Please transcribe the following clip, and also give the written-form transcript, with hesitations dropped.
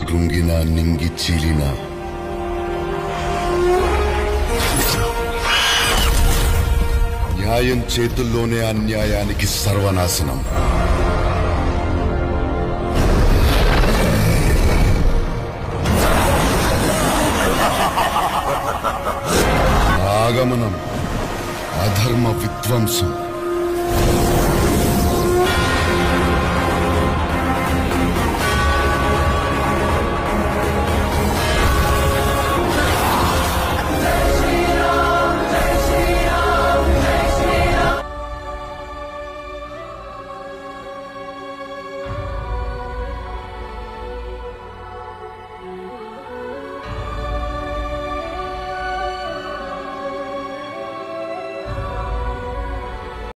కృంగిన నింగి చీలిన న్యాయం చేతుల్లోనే అన్యాయానికి సర్వనాశనం. ఆగమనం అధర్మ విధ్వంసం.